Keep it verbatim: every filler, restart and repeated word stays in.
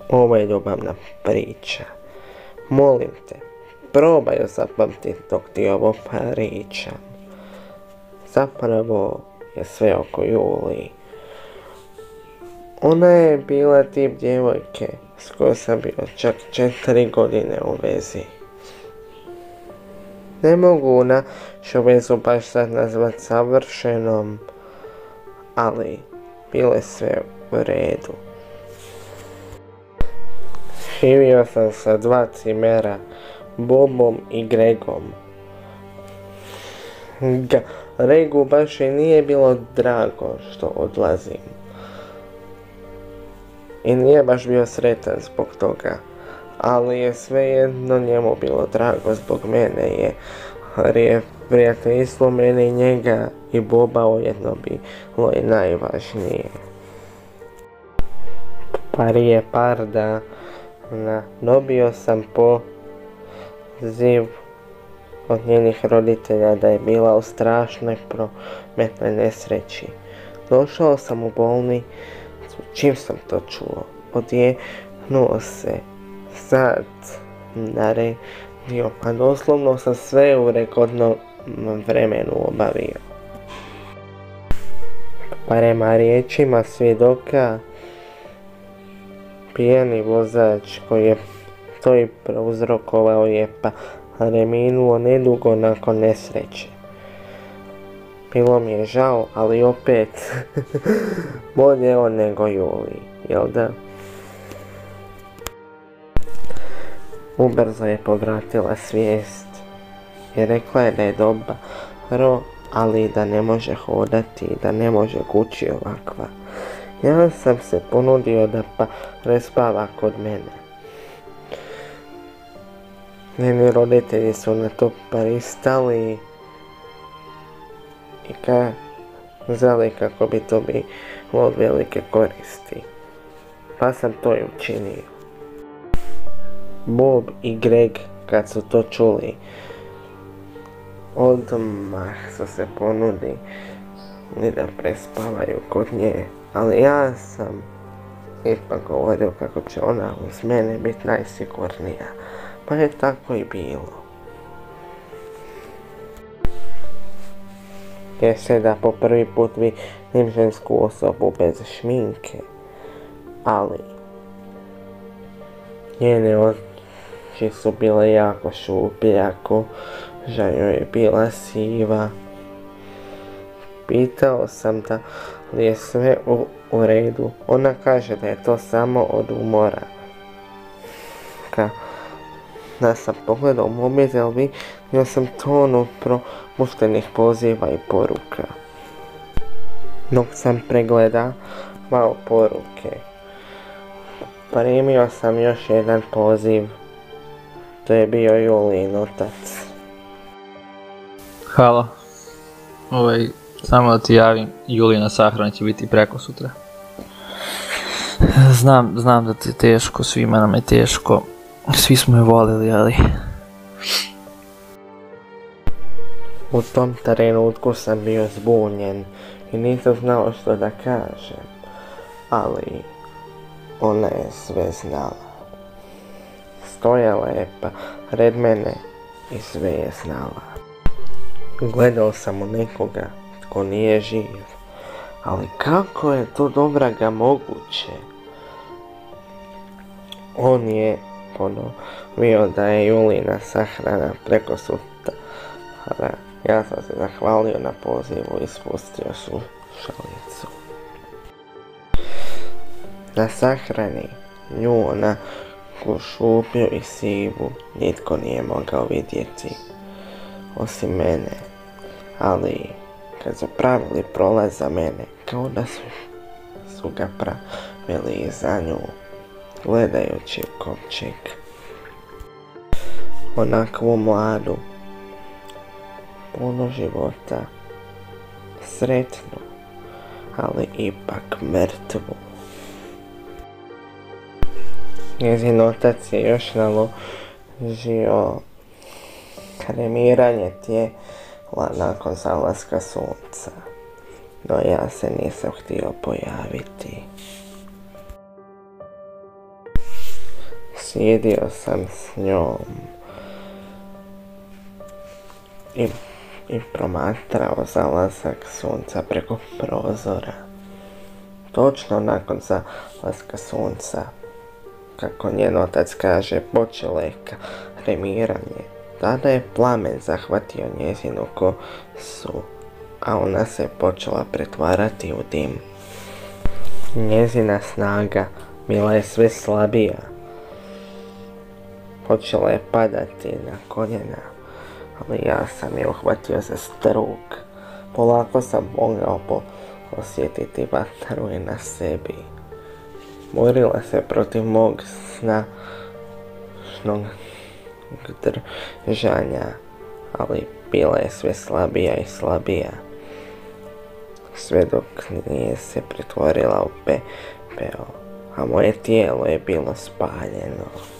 Ovo je ljubavna priča. Molim te, probaj ju zapamtiti dok ti ovo pričam. Zapravo je sve oko Juliji. Ona je bila tip djevojke s kojom sam bio čak četiri godine u vezi. Ne mogu našu vezu baš sad nazvat savršenom, ali bilo je sve u redu. Živio sam sa dva cimera, Bobom i Gregom. Gregu baš i nije bilo drago što odlazim. I nije baš bio sretan zbog toga, ali je svejedno njemu bilo drago zbog mene, jer je prijateljstvo mene i njega i Boba ujedno bilo i najvažnije. Prije par dana dobio sam poziv od njenih roditelja da je bila u strašnoj prometnoj nesreći. Došao sam u bolnicu, čim sam to čuo, odjehnuo se sad naredio, pa doslovno sam sve u rekordnom vremenu obavio. Prema riječima svjedoka, pijani vozač koji je to i prouzrokovao je pa preminuo nedugo nakon nesreće. Bilo mi je žao, ali opet bolje on nego Juliji, jel da? Ubrzo je povratila svijest i rekla je da je dobro, ali da ne može hodati i da ne može kući ovakva. Ja sam se ponudio da pa prespava kod mene. Njeni roditelji su na to pristali i kazali kako bi to bilo od velike koristi. Pa sam to i učinio. Bob i Greg, kad su to čuli, odmah su se ponudili da prespavaju kod nje, ali ja sam ipak govorio kako će ona uz mene biti najsigurnija, pa je tako i bilo. Jer se da po prvi put vidim žensku osobu bez šminke, ali njene oči su bile jako šuplje, koža joj je bila siva. Pitao sam da li je sve u, u redu. Ona kaže da je to samo od umora. Kada sam pogledao u mobitel, vidio sam tonu propuštenih poziva i poruka. Dok sam pregledavao poruke, primio sam još jedan poziv. To je bio Julijin otac. Halo. Ovaj, samo da ti javim, Julijina sahrana će biti preko sutra. Znam, znam da ti je teško, svima nam je teško. Svi smo je volili, ali... U tom trenutku sam bio zbunjen i nisam znao što da kažem, ali ona je sve znala. Stojala je pa red mene i sve je znala. Gledao sam u nekoga tko nije živ, ali kako je to dobra ga moguće? On je ponovio da je Julijina sahrana preko sutra. Ja sam se zahvalio na pozivu i spustio slušalicu. Na sahrani nju onaku šuplju i sivu nitko nije mogao vidjeti osim mene, ali kad su pravili prolaz za mene, kao da su, su ga pravili i za nju, gledajući u kovčeg. Onakvu mladu, puno života, sretnu, ali ipak mrtvu. Njezin otac je još naložio kremiranje tijela nakon zalaska sunca, no ja se nisam htio pojaviti. Sjedio sam s njom i, i promatrao zalazak sunca preko prozora. Točno nakon zalaska sunca, kako njen otac kaže, počelo je kremiranje. Tada je plamen zahvatio njezinu kosu, a ona se počela pretvarati u dim. Njezina snaga bila je sve slabija. Počela je padati na koljena, ali ja sam je uhvatio za struk. Polako sam mogao osjetiti vatru i na sebi. Borila se protiv mog snažnog držanja, ali bila je sve slabija i slabija. Sve dok nije se pretvorila u pepeo, a moje tijelo je bilo spaljeno.